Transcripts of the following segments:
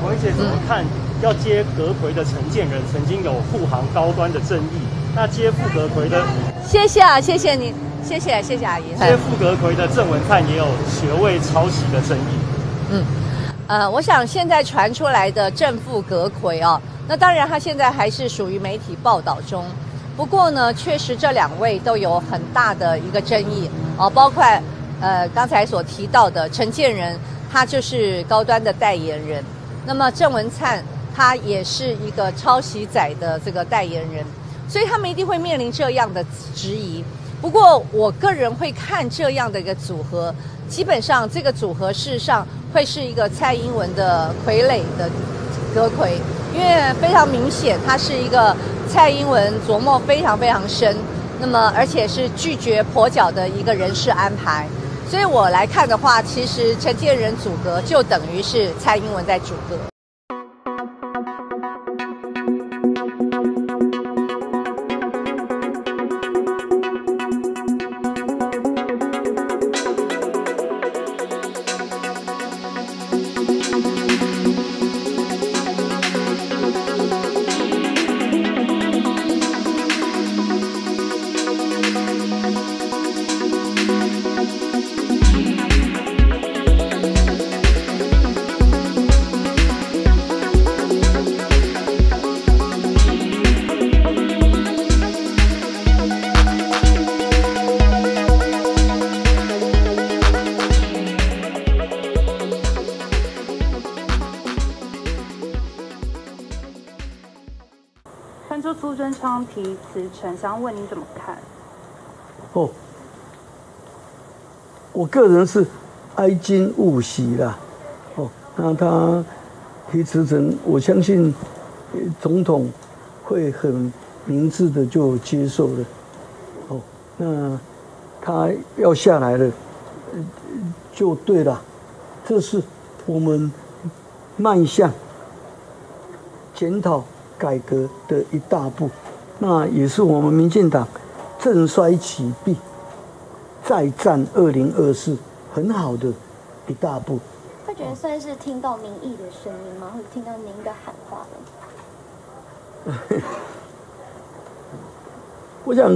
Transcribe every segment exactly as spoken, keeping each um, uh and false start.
问姐怎么看要接阁揆的陈建仁曾经有护航高端的正义，那接副阁揆的， 谢谢啊，谢谢你，谢谢谢谢阿姨。 接副阁揆的郑文灿也有学位抄袭的争议。 嗯，呃，我想现在传出来的正副阁揆哦，那当然他现在还是属于媒体报道中。不过呢，确实这两位都有很大的一个争议哦，包括呃刚才所提到的陈建仁，他就是高端的代言人。那么郑文灿他也是一个抄袭仔的这个代言人，所以他们一定会面临这样的质疑。不过我个人会看这样的一个组合，基本上这个组合事实上会是一个蔡英文的傀儡的阁揆，因为非常明显，他是一个蔡英文琢磨非常非常深，那么而且是拒绝跛脚的一个人事安排。所以我来看的话，其实陈建仁组阁就等于是蔡英文在组阁。 传出苏贞昌提辞呈，想问您怎么看？ 哦，我个人是哀今勿喜啦。哦，那他提辞呈，我相信总统会很明智的就接受了。哦，那他要下来了，就对了，这是我们迈向检讨改革的一大步，那也是我们民进党振衰起弊、再战二零二四很好的一大步。 会觉得算是听到民意的声音吗？或者听到您的喊话了？ 我想，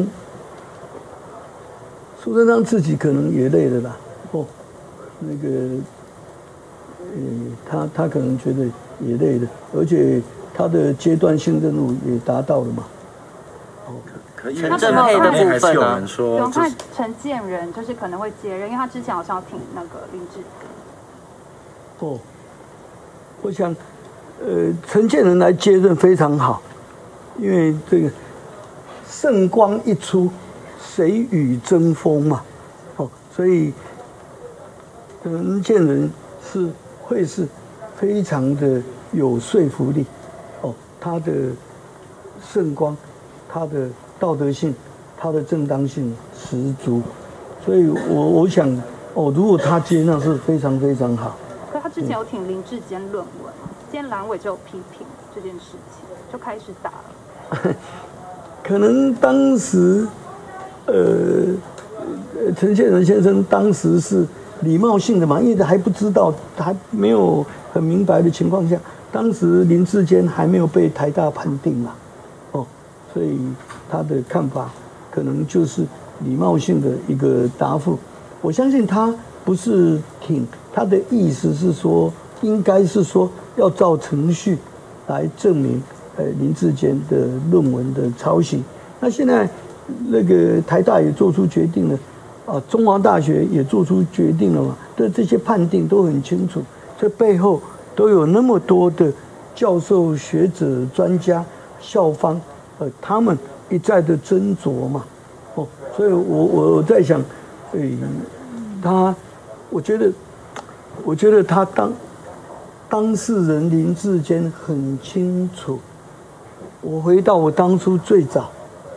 苏贞昌自己可能也累了啦。哦，那个，呃，他他可能觉得也累了，而且他的阶段性任务也达到了嘛。哦， 可以。陈正配的部分呢？ 怎么看陈建仁就是可能会接任，因为他之前好像挺那个林志坚。 哦，我想，呃，陈建仁来接任非常好，因为这个圣光一出，谁与争锋嘛。哦，所以陈建仁是会是非常的有说服力。哦，他的圣光，他的道德性，他的正当性十足，所以我我想，哦，如果他接，那是非常非常好。 可他之前有挺林志坚论文，今天蓝委就有批评这件事情，就开始打了。 可能当时，呃，陈建仁先生当时是礼貌性的嘛，因为还不知道，还没有很明白的情况下，当时林志坚还没有被台大判定嘛，哦，所以他的看法可能就是礼貌性的一个答复。我相信他不是挺，他的意思是说，应该是说要照程序来证明，呃，林志坚的论文的抄袭。那现在那个台大也做出决定了，啊，中华大学也做出决定了嘛，对这些判定都很清楚，这背后都有那么多的教授、学者、专家、校方，呃，他们一再的斟酌嘛，哦，所以我我我在想，呃，他，我觉得，我觉得他当当事人林志坚很清楚。我回到我当初最早，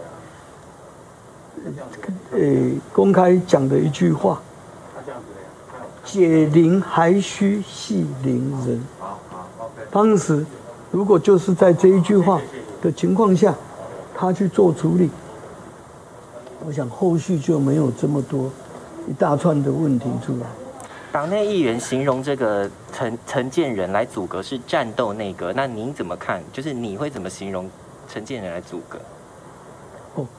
呃，公开讲的一句话：解铃还须系铃人。当时如果就是在这一句话的情况下，他去做处理，我想后续就没有这么多一大串的问题出来。 党内议员形容这个陈陈建仁来组阁是战斗内阁，那您怎么看？就是你会怎么形容陈建仁来组阁？ 哦，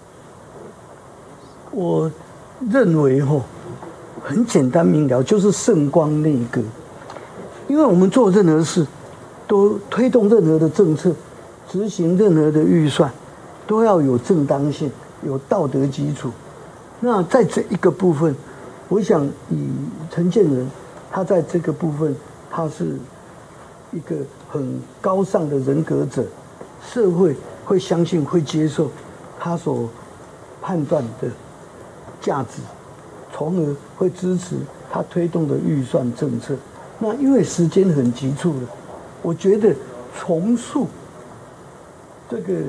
我认为哈、哦，很简单明了，就是圣光内阁。因为我们做任何事，都推动任何的政策，执行任何的预算，都要有正当性，有道德基础。那在这一个部分，我想以陈建仁，他在这个部分，他是一个很高尚的人格者，社会会相信、会接受他所判断的价值，从而会支持他推动的预算政策。那因为时间很急促了，我觉得重塑这个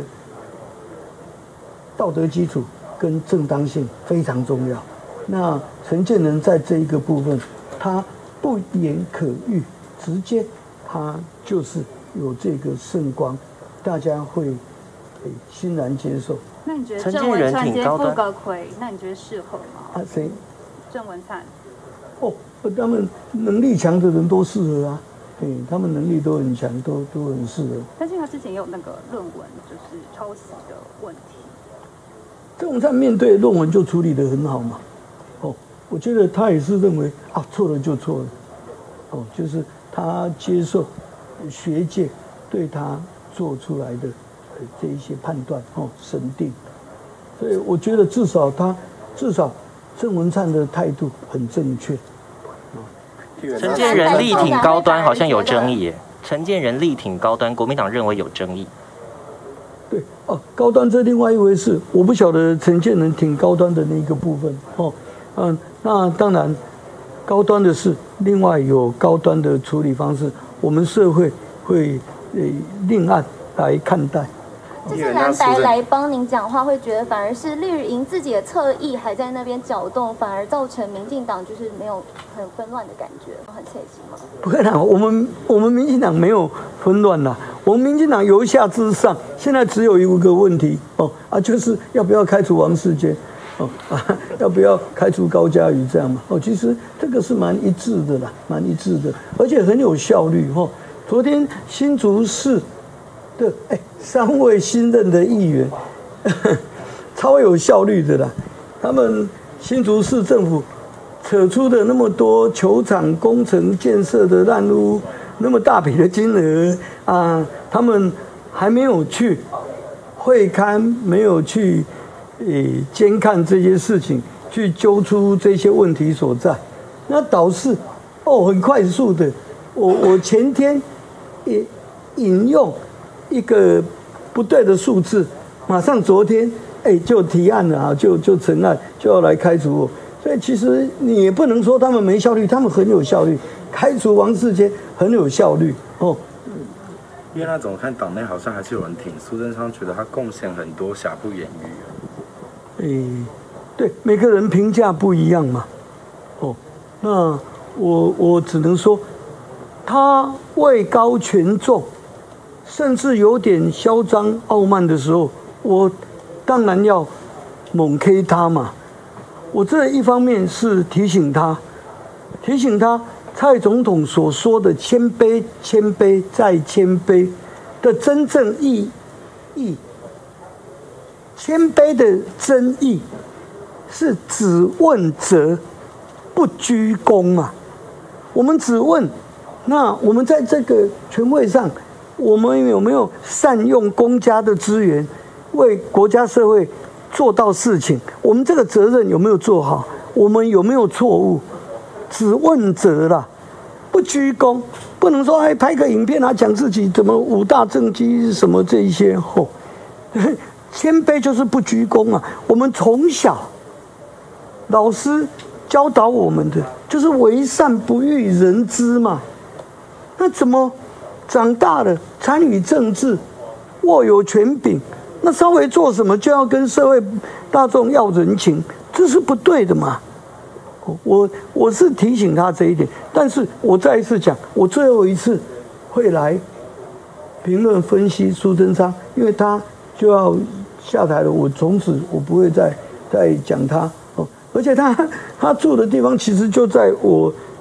道德基础跟正当性非常重要。那陈建仁在这一个部分，他不言可喻，直接他就是有这个圣光，大家会欣然接受。 那你觉得郑文灿接副阁揆，那你觉得适合吗？ 啊，谁？ 郑文灿。 哦，他们能力强的人都适合啊，哎，他们能力都很强，都都很适合。 但是他之前也有那个论文就是抄袭的问题。 郑文灿面对论文就处理得很好嘛，哦，我觉得他也是认为啊，错了就错了，哦，就是他接受学界对他做出来的这一些判断哦审定，所以我觉得至少他至少郑文灿的态度很正确。 陈建仁力挺高端好像有争议耶，陈建仁力挺高端，国民党认为有争议。 对哦，高端这另外一回事，我不晓得陈建仁挺高端的那个部分哦，嗯，那当然高端的事，另外有高端的处理方式，我们社会会呃另案来看待。 这次蓝白来帮您讲话，会觉得反而是绿营自己的侧翼还在那边搅动，反而造成民进党就是没有很纷乱的感觉，很刺激吗？ 不会啦，我们我们民进党没有纷乱啦，我们民进党由下至上，现在只有一个问题哦啊，就是要不要开除王世坚哦啊，要不要开除高嘉瑜这样嘛？哦，其实这个是蛮一致的啦，蛮一致的，而且很有效率哦。昨天新竹市的哎，三位新任的议员，呵呵超有效率的啦。他们新竹市政府扯出的那么多球场工程建设的烂污，那么大笔的金额啊，他们还没有去会勘，没有去诶监看这些事情，去揪出这些问题所在，那导致哦很快速的，我我前天也引用一个不对的数字，马上昨天哎就提案了啊，就就成案，就要来开除我。所以其实你也不能说他们没效率，他们很有效率。开除王世坚很有效率哦。 因为那种看党内好像还是有人挺苏贞昌，觉得他贡献很多，瑕不掩瑜。 哎，对，每个人评价不一样嘛。哦，那我我只能说，他位高权重，甚至有点嚣张傲慢的时候，我当然要猛 K 他嘛。我这一方面是提醒他，提醒他蔡总统所说的谦卑、谦卑再谦卑的真正意义。谦卑的真意是只问责，不居功嘛。我们只问，那我们在这个权位上，我们有没有善用公家的资源，为国家社会做到事情？我们这个责任有没有做好？我们有没有错误？只问责啦，不居功，不能说哎拍个影片啊讲自己怎么五大政绩什么这一些吼。谦卑就是不居功啊！我们从小老师教导我们的就是为善不欲人知嘛。那怎么长大了参与政治，握有权柄？那稍微做什么就要跟社会大众要人情，这是不对的嘛。我我是提醒他这一点，但是我再一次讲，我最后一次会来评论分析苏贞昌，因为他就要下台了，我从此我不会再再讲他哦。而且他他住的地方其实就在我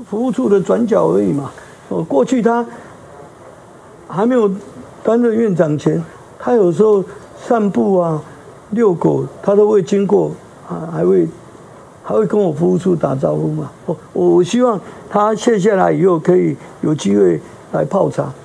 服务处的转角而已嘛。哦，过去他还没有担任院长前，他有时候散步啊、遛狗，他都会经过啊，还会还会跟我服务处打招呼嘛。我我希望他卸下来以后可以有机会来泡茶。